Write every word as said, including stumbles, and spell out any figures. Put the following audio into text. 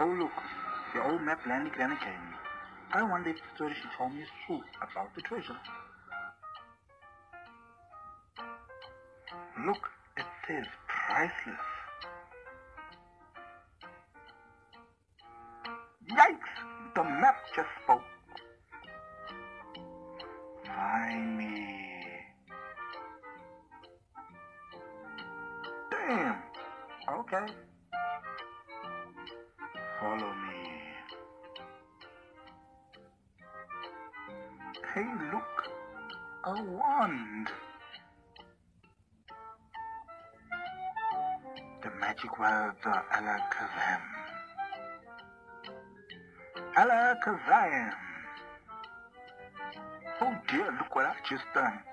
Oh, look, the old map Granny Granny gave me. I wonder if the story she told me is true about the treasure. Look, it says priceless. Yikes! The map just spoke. Find me. Damn. Okay. Follow me. Hey, look. A wand. The magic words are Alakazam. Alakazam. Oh dear, look what I've just done.